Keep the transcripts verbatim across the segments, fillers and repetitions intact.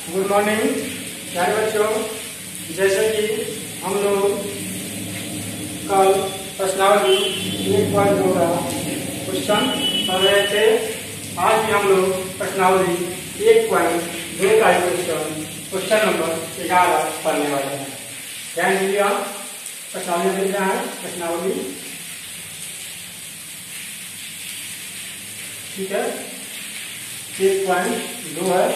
Good morning प्यारे बच्चों। जैसे कि हम लोग कल प्रश्नावली एक पॉइंट दो का क्वेश्चन पढ़ रहे थे, आज भी हम लोग प्रश्नावली एक पॉइंट दो का ही क्वेश्चन क्वेश्चन नंबर ग्यारह पढ़ने वाले हैं। ध्यान दीजिए, आप प्रश्नावली देख रहे हैं। प्रश्नावली ठीक है, एक पॉइंट दो है।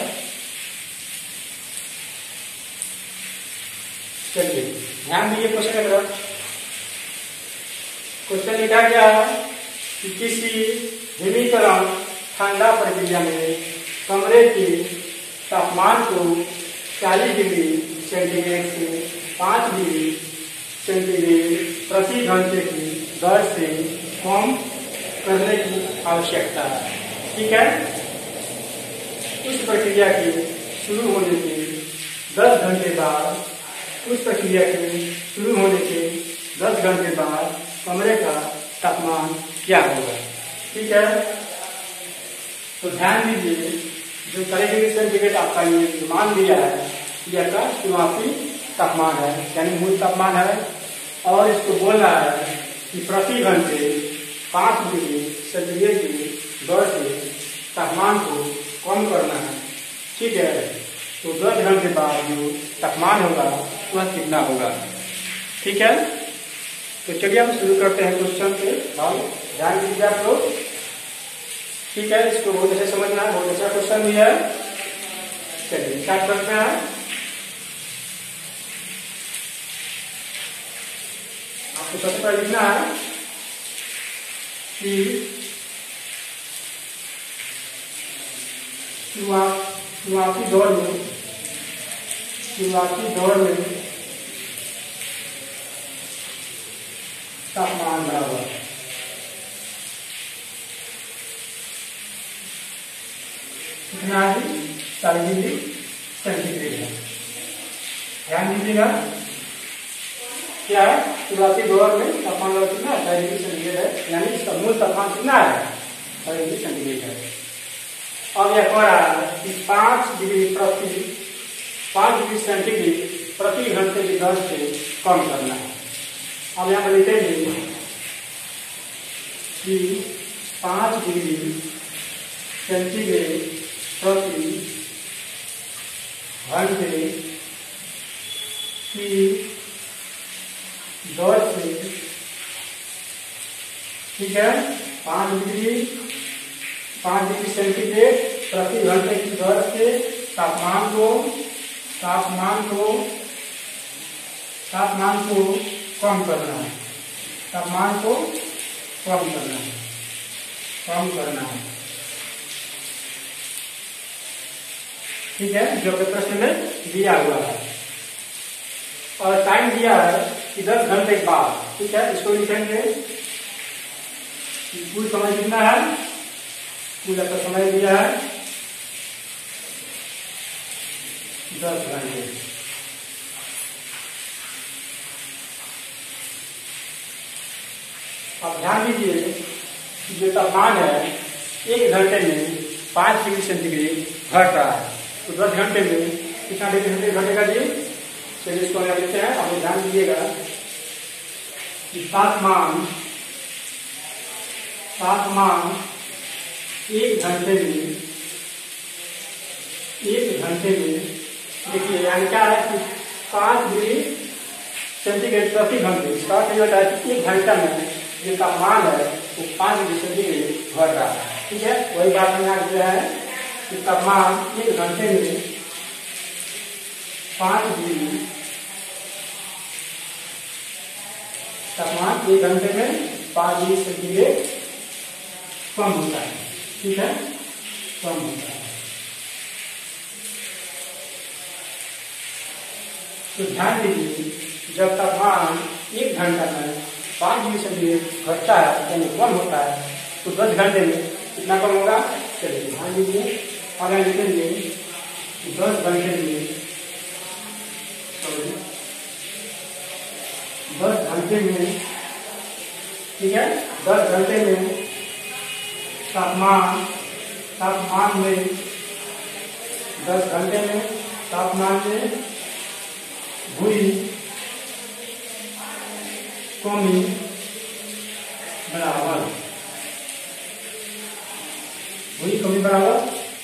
चलिए ध्यान दीजिए क्वेश्चन की तरफ। क्वेश्चन लिखा गया है कि किसी हिमीकरण ठंडा प्रक्रिया में कमरे के तापमान को चालीस डिग्री सेंटीग्रेड से पाँच डिग्री सेंटीग्रेड प्रति घंटे की दर से कम करने की आवश्यकता है। ठीक है, उस प्रक्रिया के शुरू होने के दस घंटे बाद उस प्रक्रिया के शुरू होने के दस घंटे बाद कमरे का तापमान क्या होगा। ठीक है, तो ध्यान दीजिए, जो चालीस डिग्री सेंटीग्रेड आपका ये मान दिया है यह का शुरुआती तापमान है, यानी मूल तापमान है, और इसको बोल रहा है कि प्रति घंटे पाँच डिग्री सेंटीग्रेड की दर से तापमान को कम करना है। ठीक है, तो दस घंटे बाद जो तापमान होगा वह कितना होगा। ठीक है, तो चलिए हम शुरू करते हैं क्वेश्चन के हल। ध्यान दीजिए आप लोग। ठीक है, इसको बहुत अच्छे समझना है, बहुत अच्छा क्वेश्चन भी है। चलिए स्टार्ट करते हैं। आपको सबसे पहले लिखना है कि शुरुआती दौर में शुरुआती दौर में तापमान बराबर कितना है, चालीस डिग्री सेंटीग्रेड है। ध्यान दीजिएगा, क्या है, शुरुआती दौर में तापमान बराबर कितना है, चालीस डिग्री सेंटीग्रेड है, यानी इसका मूल तापमान कितना है, चालीस डिग्री सेंटीग्रेड है। अब यह कह रहा है कि पाँच डिग्री प्रति पाँच डिग्री सेंटीग्रेड प्रति घंटे की दर से कम करना है। अब यहाँ पर लिखेंगे कि पाँच डिग्री सेंटीग्रेड प्रति घंटे की दर से, ठीक है, पाँच डिग्री पाँच डिग्री सेंटीग्रेड प्रति घंटे की दर से तापमान को तापमान को तापमान को कम करना है तापमान को कम करना है कम करना है ठीक है, जो कि प्रश्न में दिया हुआ है, और टाइम दिया है कि दस घंटे के बाद। ठीक है, इसको लिखेंगे कुल समय कितना है, कुल का समय दिया है दस घंटे। अब ध्यान दीजिए कि जो तापमान है एक घंटे में पाँच डिग्री सेंटीग्रेड घट रहा है, तो दस घंटे में कितना डिग्री घंटे का दिए। चलिए इसको हम लिखते हैं। अब ध्यान दीजिएगा कि तापमान तापमान एक घंटे में एक घंटे में देखिए, यानी क्या है कि पाँच डिग्री सेंटीग्रेड प्रति घंटे, इसका अर्थ होता है कि एक घंटा में जो तापमान है वो पाँच डिग्री सेंटीग्रेड बढ़ रहा है। ठीक है, वही बात हम यहाँ लिख रहे हैं कि तापमान एक घंटे में पाँच डिग्री तापमान एक घंटे में पाँच डिग्री सेंटीग्रेड कम होता है। ठीक है, कम होता है। तो ध्यान दीजिए, जब तापमान एक घंटा में पाँच डिग्री सेंटीग्रेड घटता है यानी कम होता है, तो दस घंटे में कितना कम होगा। चलिए ध्यान दीजिए, और यहाँ लिखेंगे दस घंटे में दस घंटे में ठीक है, दस घंटे में तापमान तापमान में दस घंटे में तापमान में हुई कमी बराबर हुई कमी बराबर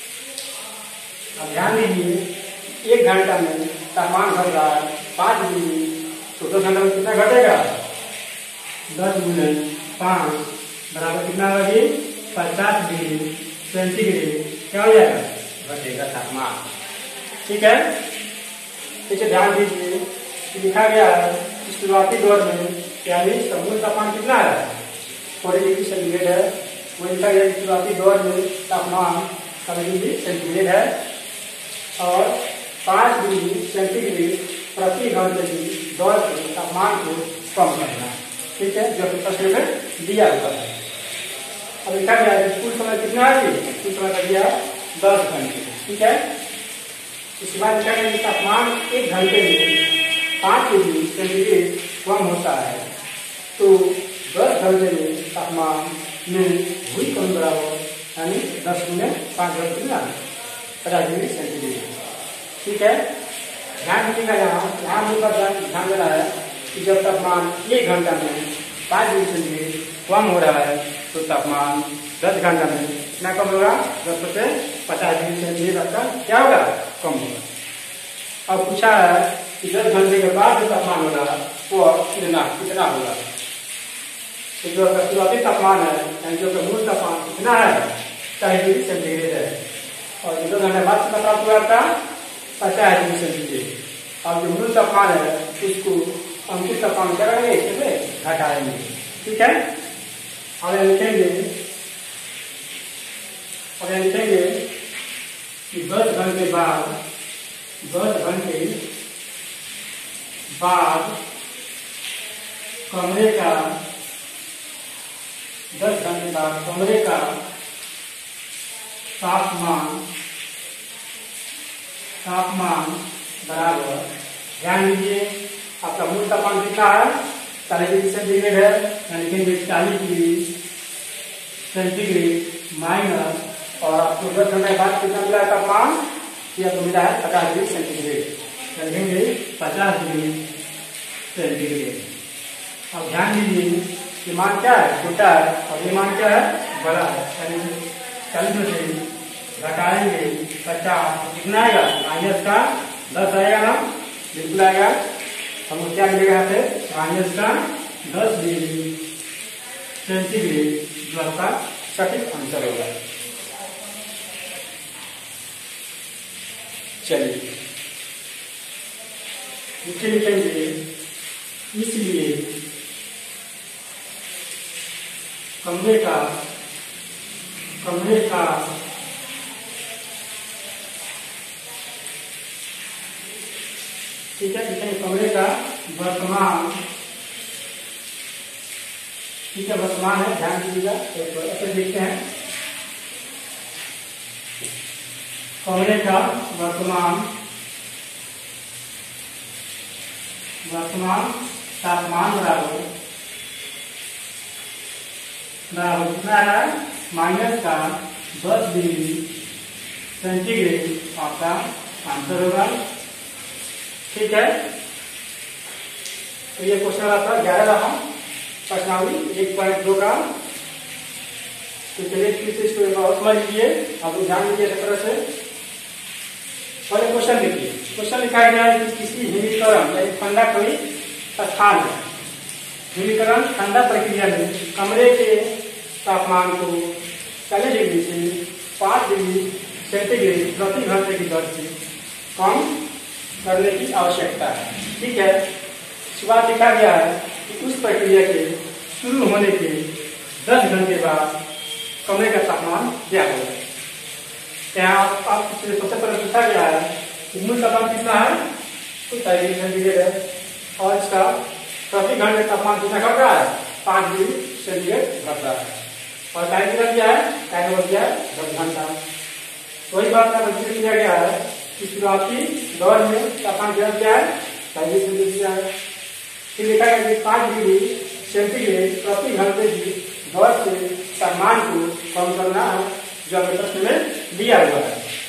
अब ध्यान दीजिए एक घंटा में तापमान घट रहा है पाँच डिग्री तो दो घंटा में कितना घटेगा दस गुने पाँच बराबर कितना होगी पचास डिग्री सेंटीग्रेड क्या हो जाएगा घटेगा तापमान। ठीक है, इसे ध्यान दीजिए लिखा गया है शुरुआती दौर में यानी समूह तापमान कितना है फोर्टी डिग्री सेंटीग्रेड है। वो लिखा गया शुरुआती दौर में तापमान सौ डिग्री सेंटीग्रेड है और पाँच डिग्री सेंटीग्रेड प्रति घंटे की दौर से तापमान को कम करना। ठीक है, जो प्रश्न में दिया हुआ है। अब लिखा गया है कुल समय कितना है कुल समय का दिया दस घंटे। ठीक है, इसके बाद लिखा गया तापमान एक घंटे में पाँच डिग्री सेंटीग्रेड कम होता है तो दस घंटे में तापमान में हुई कमी बराबर यानी दस गुने पाँच घंटे में पचास डिग्री सेंटीग्रेड। ठीक है, ध्यान रखिएगा यहाँ यहाँ मुझे ध्यान देना है कि जब तापमान एक घंटा में पाँच डिग्री सेंटीग्रेड कम हो रहा है तो तापमान दस घंटा में कितना कम होगा दस से पचास डिग्री सेंटीग्रेड का क्या होगा कम होगा। अब पूछा है कि दस घंटे के बाद जो तापमान होगा वो कितना कितना होगा। तो जो शुरुआती तापमान है यानी जो मूल तापमान कितना है चालीस डिग्री सेंटीग्रेड है और दो घंटे बाद कितना प्राप्त हुआ था पचास डिग्री सेंटीग्रेड। और जो मूल तापमान है उसको अंतिम तापमान क्या करेंगे इसमें घटाएंगे। ठीक है, अब लिखेंगे अब लिखेंगे कि दस घंटे बाद दस घंटे बाद कमरे का दस घंटे बाद कमरे का तापमान तापमान बराबर ध्यान दीजिए आपका मूल तापमान कितना है चालीस डिग्री सेंटीग्रेड है यानी लिखेंगे चालीस डिग्री सेंटीग्रेड माइनस और आपको दस घंटे बाद कितना मिला है तापमान यह तो मिला है पचास डिग्री सेंटीग्रेड लिखेंगे पचास डिग्री सेंटीग्रेड। अब ध्यान दीजिए ये मान क्या है छोटा है और ये मान क्या है बड़ा है यानी चालीस में से घटाएंगे पचास कितना आएगा माइनस का दस आएगा ना बिल्कुल आएगा। हम क्या मिलेगा यहाँ पे माइनस का दस डिग्री सेंटीग्रेड जो आपका सटीक आंसर होगा। चलिए नीचे लिखेंगे इसलिए कमरे का कमरे का ठीक है लिखेंगे कमरे का वर्तमान ठीक है वर्तमान है ध्यान दीजिएगा ऐसे लिखते हैं कमरे का वर्तमान वर्तमान तापमान बराबर बराबर कितना है माइनस का दस डिग्री सेंटीग्रेड आपका आंसर होगा। ठीक है, तो ये क्वेश्चन आपका ग्यारह रहा प्रश्नावली एक पॉइंट दो का। तो चलिए फिर से इसको एक बार समझ लीजिए आप ध्यान दीजिए इस तरह से। पहले क्वेश्चन देखिए क्वेश्चन लिखा गया है कि किसी हिमीकरण यानी ठंडा कोई स्थान है हिमीकरण ठंडा प्रक्रिया में कमरे के तापमान को चालीस डिग्री से पाँच डिग्री सेंटीग्रेड प्रति घंटे की दर से कम करने की आवश्यकता है। ठीक है, इस बात लिखा गया है कि उस प्रक्रिया के शुरू होने के दस घंटे बाद कमरे का तापमान क्या होगा। यहाँ आप सबसे पहले पूछा गया है कि मूल तापमान कितना है तो चालीस डिग्री सेंटीग्रेड है और इसका प्रति घंटे तापमान कितना घट रहा है पाँच डिग्री सेंटीग्रेड घट रहा है और टाइम कितना दिया है टाइम बच गया है दस घंटा। वही बात का जिक्र किया गया है कि शुरुआती दौर में तापमान क्या है चालीस डिग्री सेंटीग्रेड। फिर लिखा गया कि पाँच डिग्री सेंटीग्रेड प्रति घंटे की दौर से तापमान को कम करना है जो हमें प्रश्न में दिया हुआ है।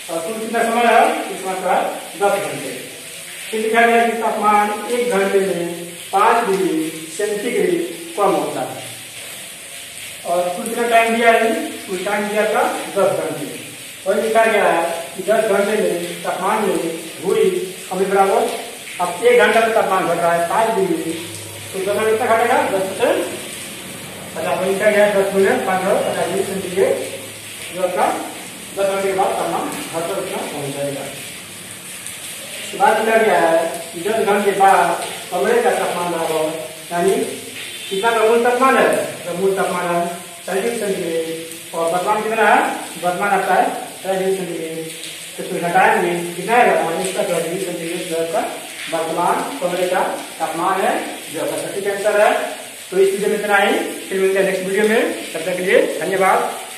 और कुल कितना समय है, इसका है दस घंटे। फिर लिखा गया कि तापमान एक घंटे में पांच डिग्री सेंटीग्रेड कम होता है। और कुल कितना टाइम दिया है, कुल टाइम दिया था दस घंटे। और लिखा गया है कि दस घंटे में तापमान में हुई कमी बराबर, अब एक घंटा में तापमान घट रहा है पांच डिग्री, तो दस घंटे कितना घटेगा, दस परसेंट पचास लिखा गया दस मिनट पाँच सौ पचास डिग्री सेंटीग्रेड, जो आपका दस घंटे के बाद तापमान घट कर उतना पहुंच जाएगा। इसके बाद लिखा गया है कि दस घंटे बाद कमरे का तापमान बराबर, यानी कितना का मूल तापमान है, तो मूल तापमान है चालीस डिग्री सेंटीग्रेड और वर्तमान कितना है, वर्तमान आता है चालीस डिग्री सेंटीग्रेड, तो फिर घटाएंगे कितना है, माइनस का चालीस डिग्री सेंटीग्रेड जो का वर्तमान कमरे का तापमान है, जो आपका सटीक आंसर है। तो इस वीडियो में इतना ही, फिर मिलते हैं नेक्स्ट वीडियो में, तब तक के लिए धन्यवाद।